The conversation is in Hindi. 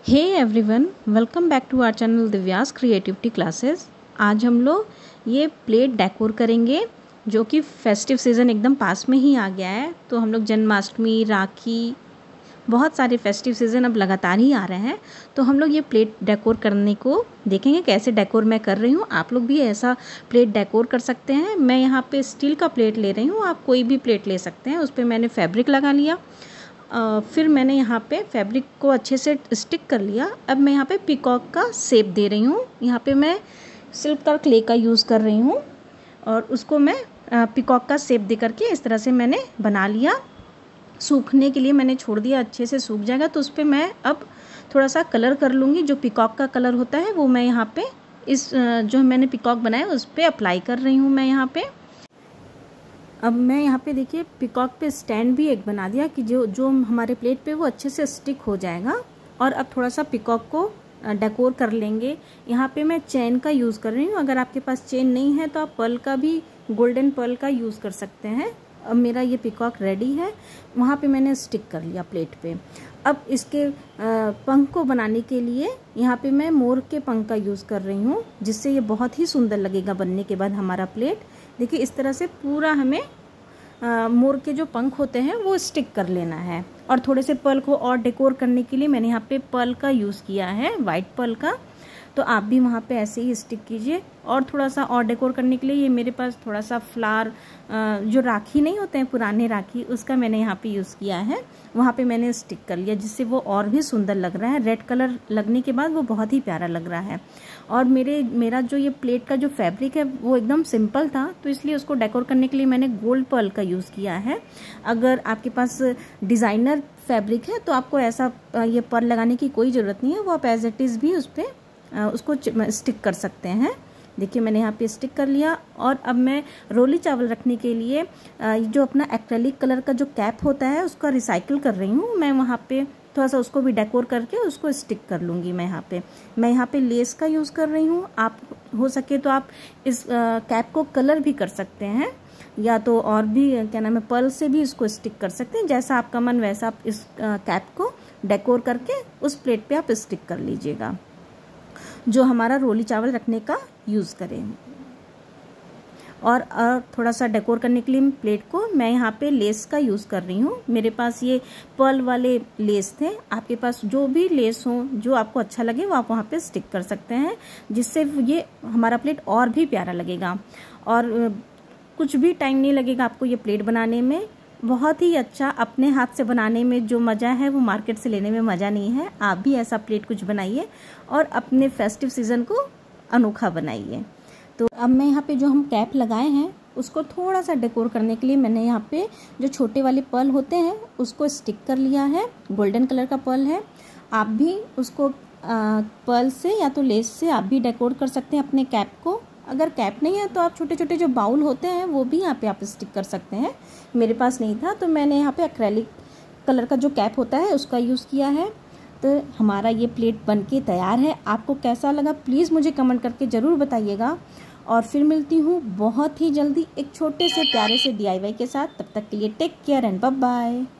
Hey everyone, welcome back to our channel Divya's creativity classes. आज हम लोग ये प्लेट डेकोर करेंगे जो कि फेस्टिव सीज़न एकदम पास में ही आ गया है। तो हम लोग जन्माष्टमी, राखी, बहुत सारे फेस्टिव सीज़न अब लगातार ही आ रहे हैं। तो हम लोग ये प्लेट डेकोर करने को देखेंगे कैसे डेकोर मैं कर रही हूँ। आप लोग भी ऐसा प्लेट डेकोर कर सकते हैं। मैं यहाँ पे स्टील का प्लेट ले रही हूँ, आप कोई भी प्लेट ले सकते हैं। उस पर मैंने फैब्रिक लगा लिया। फिर मैंने यहाँ पे फैब्रिक को अच्छे से स्टिक कर लिया। अब मैं यहाँ पे पीकॉक का शेप दे रही हूँ। यहाँ पे मैं सिल्क का क्ले का यूज़ कर रही हूँ और उसको मैं पीकॉक का शेप दे करके इस तरह से मैंने बना लिया। सूखने के लिए मैंने छोड़ दिया, अच्छे से सूख जाएगा तो उस पर मैं अब थोड़ा सा कलर कर लूँगी। जो पीकॉक का कलर होता है वो मैं यहाँ पे इस जो मैंने पीकॉक बनाया उस पर अप्लाई कर रही हूँ मैं यहाँ पे। अब मैं यहाँ पे देखिए पीकॉक पे स्टैंड भी एक बना दिया कि जो हमारे प्लेट पे वो अच्छे से स्टिक हो जाएगा। और अब थोड़ा सा पीकॉक को डेकोर कर लेंगे। यहाँ पे मैं चेन का यूज़ कर रही हूँ। अगर आपके पास चेन नहीं है तो आप पर्ल का भी, गोल्डन पर्ल का यूज़ कर सकते हैं। अब मेरा ये पीकॉक रेडी है, वहाँ पे मैंने स्टिक कर लिया प्लेट पे। अब इसके पंख को बनाने के लिए यहाँ पे मैं मोर के पंख का यूज़ कर रही हूँ, जिससे ये बहुत ही सुंदर लगेगा बनने के बाद हमारा प्लेट। देखिए इस तरह से पूरा हमें मोर के जो पंख होते हैं वो स्टिक कर लेना है। और थोड़े से पर्ल को और डेकोर करने के लिए मैंने यहाँ पे पर्ल का यूज़ किया है, वाइट पर्ल का। तो आप भी वहाँ पे ऐसे ही स्टिक कीजिए। और थोड़ा सा और डेकोर करने के लिए ये मेरे पास थोड़ा सा फ्लावर, जो राखी नहीं होते हैं पुराने राखी, उसका मैंने यहाँ पे यूज़ किया है। वहाँ पे मैंने स्टिक कर लिया, जिससे वो और भी सुंदर लग रहा है। रेड कलर लगने के बाद वो बहुत ही प्यारा लग रहा है। और मेरा जो ये प्लेट का जो फैब्रिक है वो एकदम सिंपल था, तो इसलिए उसको डेकोर करने के लिए मैंने गोल्ड पर्ल का यूज़ किया है। अगर आपके पास डिज़ाइनर फैब्रिक है तो आपको ऐसा ये पर्ल लगाने की कोई ज़रूरत नहीं है। वो आप एज इट इज़ भी उस पर उसको स्टिक कर सकते हैं। देखिए मैंने यहाँ पे स्टिक कर लिया। और अब मैं रोली चावल रखने के लिए जो अपना एक्रेलिक कलर का जो कैप होता है उसका रिसाइकिल कर रही हूँ। मैं वहाँ पे थोड़ा सा उसको भी डेकोर करके उसको स्टिक कर लूँगी। मैं यहाँ पे लेस का यूज़ कर रही हूँ। आप हो सके तो आप इस कैप को कलर भी कर सकते हैं, या तो और भी क्या नाम है पर्ल से भी इसको स्टिक कर सकते हैं। जैसा आपका मन वैसा आप इस कैप को डेकोर करके उस प्लेट पे आप स्टिक कर लीजिएगा, जो हमारा रोली चावल रखने का यूज़ करें। और थोड़ा सा डेकोर करने के लिए प्लेट को मैं यहाँ पे लेस का यूज़ कर रही हूँ। मेरे पास ये पर्ल वाले लेस थे। आपके पास जो भी लेस हो, जो आपको अच्छा लगे वो आप वहाँ पे स्टिक कर सकते हैं, जिससे ये हमारा प्लेट और भी प्यारा लगेगा। और कुछ भी टाइम नहीं लगेगा आपको ये प्लेट बनाने में। बहुत ही अच्छा, अपने हाथ से बनाने में जो मज़ा है वो मार्केट से लेने में मज़ा नहीं है। आप भी ऐसा प्लेट कुछ बनाइए और अपने फेस्टिव सीज़न को अनोखा बनाइए। तो अब मैं यहाँ पे जो हम कैप लगाए हैं उसको थोड़ा सा डेकोर करने के लिए मैंने यहाँ पे जो छोटे वाले पर्ल होते हैं उसको स्टिक कर लिया है। गोल्डन कलर का पर्ल है। आप भी उसको पर्ल से या तो लेस से आप भी डेकोर कर सकते हैं अपने कैप को। अगर कैप नहीं है तो आप छोटे छोटे जो बाउल होते हैं वो भी यहाँ पे आप स्टिक कर सकते हैं। मेरे पास नहीं था तो मैंने यहाँ पे एक्रेलिक कलर का जो कैप होता है उसका यूज़ किया है। तो हमारा ये प्लेट बनके तैयार है। आपको कैसा लगा प्लीज़ मुझे कमेंट करके ज़रूर बताइएगा। और फिर मिलती हूँ बहुत ही जल्दी एक छोटे से प्यारे से DIY के साथ। तब तक के लिए take care and bye bye.